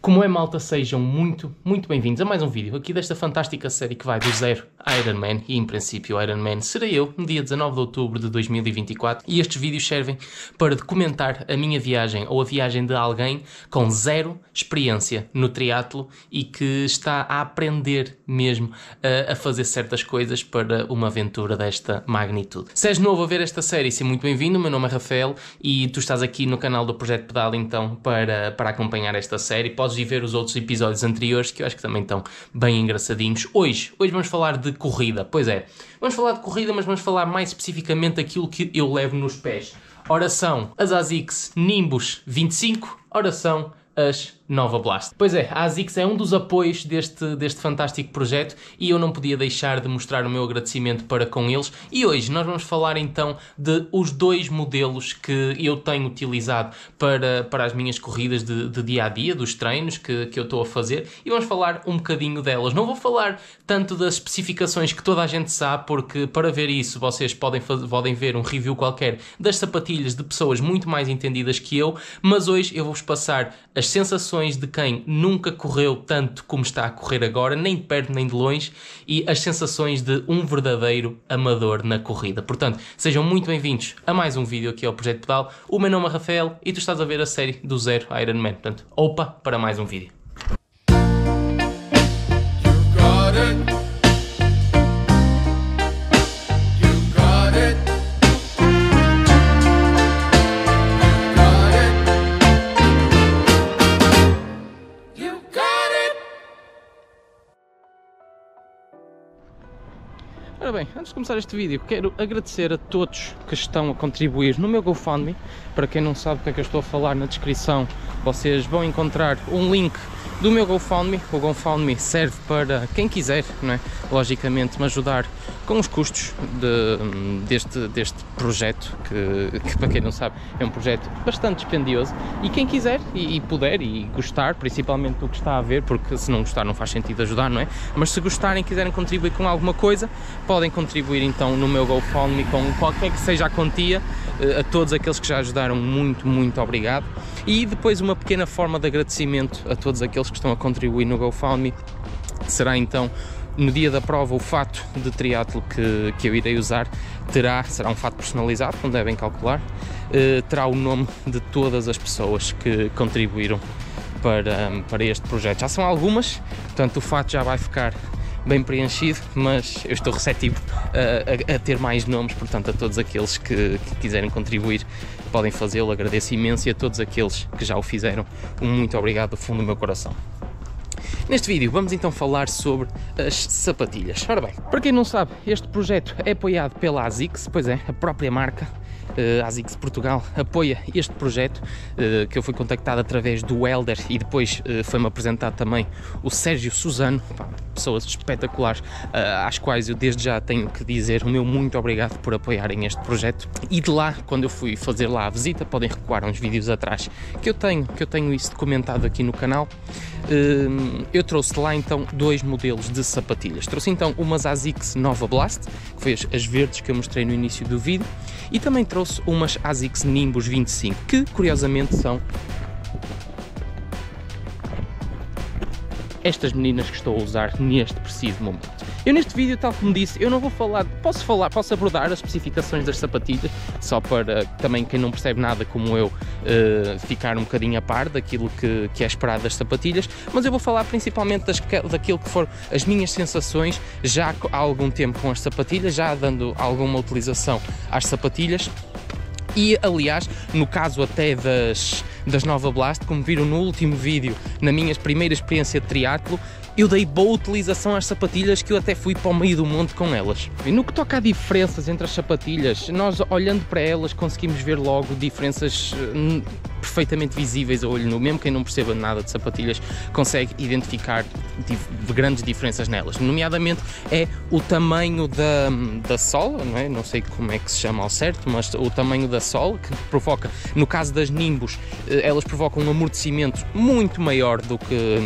Como é, malta, sejam muito bem-vindos a mais um vídeo aqui desta fantástica série que vai do zero a Iron Man, e em princípio Iron Man serei eu no dia 19 de outubro de 2024, e estes vídeos servem para documentar a minha viagem ou a viagem de alguém com zero experiência no triatlo e que está a aprender mesmo a fazer certas coisas para uma aventura desta magnitude. Se és novo a ver esta série, seja muito bem-vindo. O meu nome é Rafael e tu estás aqui no canal do Projeto Pedal então para acompanhar esta série. Podes ir ver os outros episódios anteriores que eu acho que também estão bem engraçadinhos. Hoje vamos falar de corrida. Pois é, vamos falar de corrida, mas vamos falar mais especificamente daquilo que eu levo nos pés. Ora são as ASICS Nimbus 25, ora são as Nova Blast. Pois é, a ASICS é um dos apoios deste fantástico projeto e eu não podia deixar de mostrar o meu agradecimento para com eles. E hoje nós vamos falar então de os dois modelos que eu tenho utilizado para as minhas corridas de dia a dia, dos treinos que eu estou a fazer, e vamos falar um bocadinho delas. Não vou falar tanto das especificações que toda a gente sabe, porque para ver isso vocês podem ver um review qualquer das sapatilhas de pessoas muito mais entendidas que eu, mas hoje eu vou-vos passar as sensações de quem nunca correu tanto como está a correr agora, nem de perto nem de longe, e as sensações de um verdadeiro amador na corrida. Portanto, sejam muito bem-vindos a mais um vídeo aqui ao Projeto Pedal. O meu nome é Rafael e tu estás a ver a série do zero a Iron Man. Portanto, opa para mais um vídeo. Ora bem, antes de começar este vídeo, quero agradecer a todos que estão a contribuir no meu GoFundMe. Para quem não sabe o que é que eu estou a falar, na descrição vocês vão encontrar um link do meu GoFundMe. O GoFundMe serve para quem quiser, não é? Logicamente, me ajudar com os custos deste projeto, que para quem não sabe é um projeto bastante dispendioso, e quem quiser e puder e gostar, principalmente do que está a ver, porque se não gostar não faz sentido ajudar, não é? Mas se gostarem e quiserem contribuir com alguma coisa, podem contribuir então no meu GoFundMe com qualquer que seja a quantia. A todos aqueles que já ajudaram, muito obrigado. E depois uma pequena forma de agradecimento a todos aqueles que estão a contribuir no GoFundMe será então, no dia da prova, o fato de triatlo que eu irei usar será um fato personalizado, como devem calcular. Terá o nome de todas as pessoas que contribuíram para este projeto. Já são algumas, portanto o fato já vai ficar bem preenchido, mas eu estou receptivo a ter mais nomes. Portanto, a todos aqueles que quiserem contribuir podem fazê-lo. Agradeço imenso, e a todos aqueles que já o fizeram, muito obrigado do fundo do meu coração. Neste vídeo vamos então falar sobre as sapatilhas. Ora bem, para quem não sabe, este projeto é apoiado pela ASICS. Pois é, a própria marca ASICS Portugal apoia este projeto, que eu fui contactado através do Helder, e depois foi-me apresentado também o Sérgio Suzano, pessoas espetaculares, às quais eu desde já tenho que dizer o meu muito obrigado por apoiarem este projeto. E de lá, quando eu fui fazer lá a visita, podem recuar uns vídeos atrás que eu tenho isso documentado aqui no canal. Eu trouxe lá então dois modelos de sapatilhas. Trouxe então umas ASICS Nova Blast, que foi as verdes que eu mostrei no início do vídeo, e também trouxe umas ASICS Nimbus 25, que curiosamente são estas meninas que estou a usar neste preciso momento. Eu neste vídeo, tal como disse, eu não vou falar, posso abordar as especificações das sapatilhas, só para também quem não percebe nada como eu ficar um bocadinho a par daquilo que é esperado das sapatilhas, mas eu vou falar principalmente daquilo que foram as minhas sensações já há algum tempo com as sapatilhas, já dando alguma utilização às sapatilhas. E aliás, no caso até das Nova Blast, como viram no último vídeo, na minha primeira experiência de triatlo, eu dei boa utilização às sapatilhas, que eu até fui para o meio do monte com elas. E no que toca a diferenças entre as sapatilhas, nós olhando para elas conseguimos ver logo diferenças perfeitamente visíveis a olho nu. Mesmo quem não perceba nada de sapatilhas consegue identificar grandes diferenças nelas. Nomeadamente é o tamanho da sola, não é? Não sei como é que se chama ao certo, mas o tamanho da sola, que provoca, no caso das Nimbus, elas provocam um amortecimento muito maior do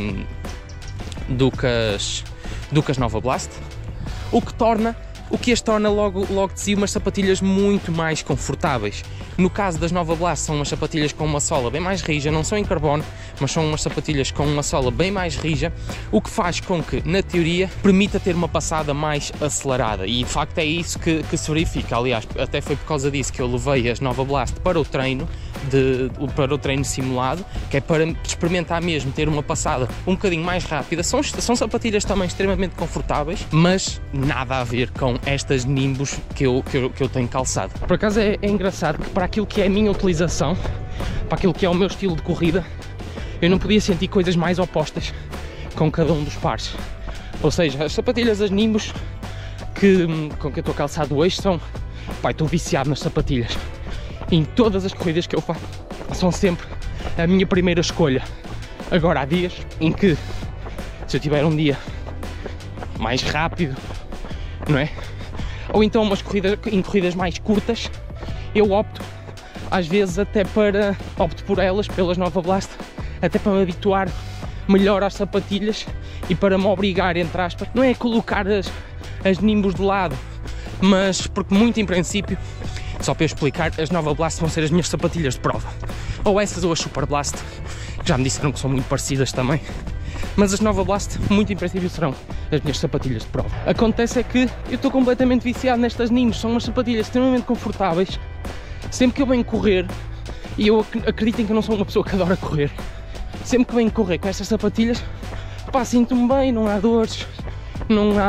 que as Nova Blast, o que as torna logo de si umas sapatilhas muito mais confortáveis. No caso das Nova Blast, são umas sapatilhas com uma sola bem mais rija, não são em carbono, mas são umas sapatilhas com uma sola bem mais rija, o que faz com que, na teoria, permita ter uma passada mais acelerada, e de facto é isso que se verifica. Aliás, até foi por causa disso que eu levei as Nova Blast para o treino, para o treino simulado, que é para experimentar mesmo ter uma passada um bocadinho mais rápida. São sapatilhas também extremamente confortáveis, mas nada a ver com estas Nimbus que eu tenho calçado. Por acaso é engraçado que para aquilo que é a minha utilização, para aquilo que é o meu estilo de corrida, eu não podia sentir coisas mais opostas com cada um dos pares. Ou seja, as sapatilhas das Nimbus com que eu estou calçado hoje são... Pai, estou viciado nas sapatilhas. Em todas as corridas que eu faço, são sempre a minha primeira escolha. Agora, há dias em que, se eu tiver um dia mais rápido, não é? Ou então em corridas mais curtas, eu opto, às vezes opto por elas, pelas Nova Blast, até para me habituar melhor às sapatilhas e para me obrigar, entre aspas, não é colocar as Nimbus de lado, mas porque muito em princípio, só para eu explicar, as Nova Blast vão ser as minhas sapatilhas de prova. Ou essas ou as Super Blast, que já me disseram que são muito parecidas também. Mas as Nova Blast, muito em princípio, serão as minhas sapatilhas de prova. Acontece é que eu estou completamente viciado nestas Nimbus. São umas sapatilhas extremamente confortáveis. Sempre que eu venho correr, e eu acreditem que eu não sou uma pessoa que adora correr, sempre que venho correr com estas sapatilhas, pá, sinto-me bem, não há dores, não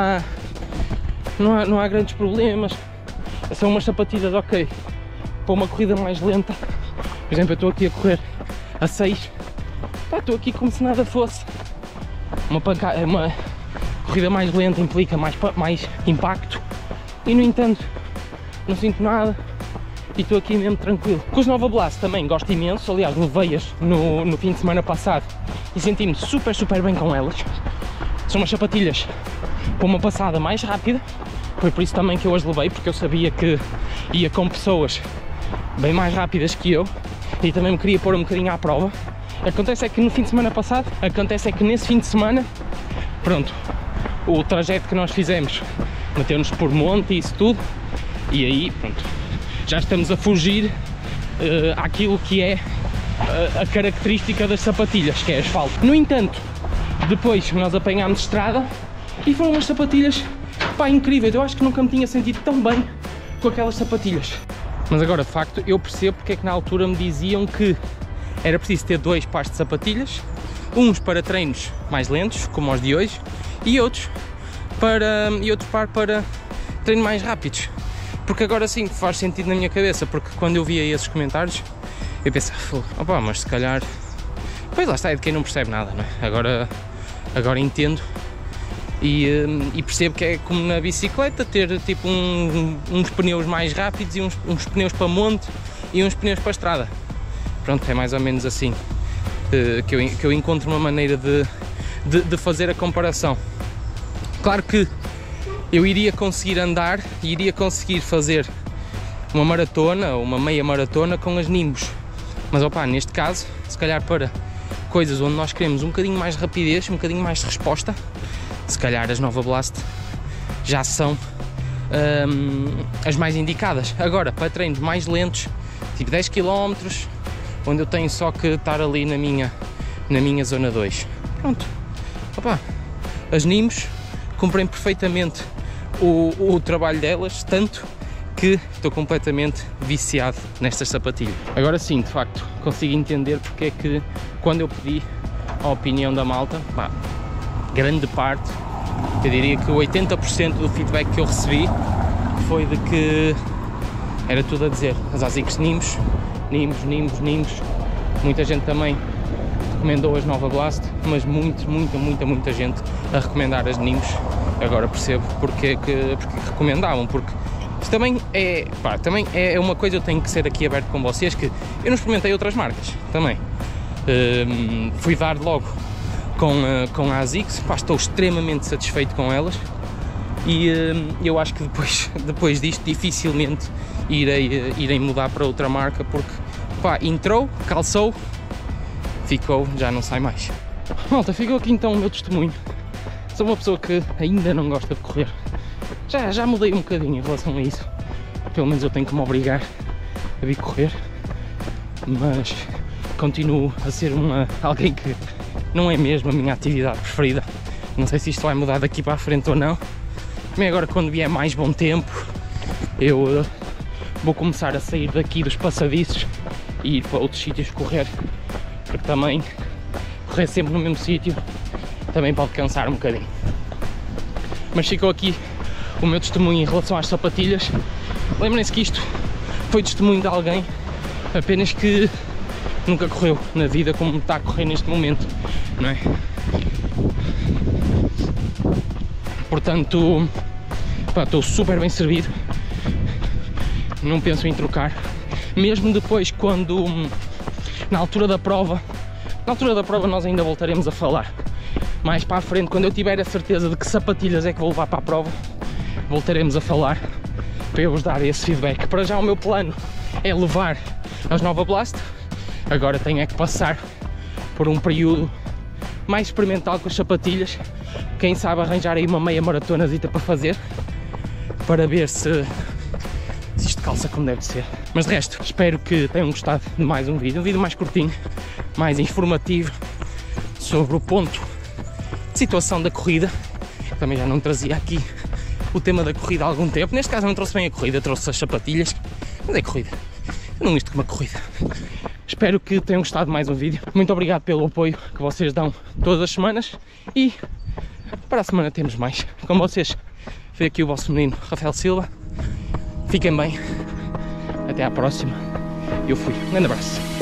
há grandes problemas. São umas sapatilhas ok para uma corrida mais lenta. Por exemplo, eu estou aqui a correr a 6, pá, estou aqui como se nada fosse. Uma corrida mais lenta implica mais impacto, e no entanto não sinto nada e estou aqui mesmo tranquilo. Com as Nova Blast também gosto imenso, aliás levei-as no fim de semana passado e senti-me super bem com elas. São umas sapatilhas com uma passada mais rápida, foi por isso também que eu as levei, porque eu sabia que ia com pessoas bem mais rápidas que eu e também me queria pôr um bocadinho à prova. Acontece é que no fim de semana passado, nesse fim de semana, pronto, o trajeto que nós fizemos meteu-nos por monte e isso tudo, e aí pronto, já estamos a fugir àquilo que é a característica das sapatilhas, que é asfalto. No entanto, depois nós apanhámos estrada e foram umas sapatilhas, pá, incríveis. Eu acho que nunca me tinha sentido tão bem com aquelas sapatilhas. Mas agora, de facto, eu percebo porque é que na altura me diziam que era preciso ter 2 pares de sapatilhas, uns para treinos mais lentos, como os de hoje, e outro par para treinos mais rápidos. Porque agora sim faz sentido na minha cabeça, porque quando eu via esses comentários, eu pensava, opá, mas se calhar... Pois lá está, é de quem não percebe nada, não é? Agora entendo e percebo que é como na bicicleta, ter tipo uns pneus mais rápidos e uns pneus para monte e uns pneus para estrada. Pronto, é mais ou menos assim que eu encontro uma maneira de fazer a comparação. Claro que eu iria conseguir andar e iria conseguir fazer uma maratona ou uma meia maratona com as Nimbus, mas opá, neste caso, se calhar para coisas onde nós queremos um bocadinho mais de rapidez, um bocadinho mais de resposta, se calhar as Nova Blast já são as mais indicadas. Agora, para treinos mais lentos, tipo 10 km, onde eu tenho só que estar ali na minha zona 2. Pronto, opa, as Nimbus cumprem perfeitamente o trabalho delas, tanto que estou completamente viciado nestas sapatilhas. Agora sim, de facto, consigo entender porque é que quando eu pedi a opinião da malta, pá, grande parte, eu diria que 80% do feedback que eu recebi foi de que era tudo a dizer as ASICS Nimbus. Muita gente também recomendou as Nova Blast, mas muita gente a recomendar as Nimbus. Agora percebo porque recomendavam, porque isto também é uma coisa. Eu tenho que ser aqui aberto com vocês, que eu não experimentei outras marcas também. Fui dar logo com a ASICS, pá, estou extremamente satisfeito com elas e eu acho que depois disto dificilmente irei mudar para outra marca, porque pá, entrou, calçou, ficou, já não sai mais. Malta, ficou aqui então o meu testemunho. Sou uma pessoa que ainda não gosta de correr. Já mudei um bocadinho em relação a isso. Pelo menos eu tenho que me obrigar a vir correr. Mas continuo a ser alguém que não é mesmo a minha atividade preferida. Não sei se isto vai mudar daqui para a frente ou não. Também agora, quando vier mais bom tempo, eu vou começar a sair daqui dos passadiços e ir para outros sítios correr, porque também correr sempre no mesmo sítio também pode cansar um bocadinho. Mas ficou aqui o meu testemunho em relação às sapatilhas. Lembrem-se que isto foi testemunho de alguém apenas que nunca correu na vida como está a correr neste momento, não é? Portanto, pá, estou super bem servido, não penso em trocar, mesmo depois quando, na altura da prova nós ainda voltaremos a falar, mais para a frente, quando eu tiver a certeza de que sapatilhas é que vou levar para a prova, voltaremos a falar para eu vos dar esse feedback. Para já o meu plano é levar as Nova Blast, agora tenho é que passar por um período mais experimental com as sapatilhas, quem sabe arranjar aí uma meia maratonazita para fazer, para ver se isto calça como deve ser. Mas de resto, espero que tenham gostado de mais um vídeo mais curtinho, mais informativo sobre o ponto de situação da corrida. Também já não trazia aqui o tema da corrida há algum tempo, neste caso não trouxe bem a corrida, trouxe as sapatilhas, mas é corrida, eu não isto como uma corrida. Espero que tenham gostado de mais um vídeo. Muito obrigado pelo apoio que vocês dão todas as semanas e para a semana temos mais. Com vocês, foi aqui o vosso menino Rafael Silva. Fiquem bem, até à próxima. Eu fui, um grande abraço.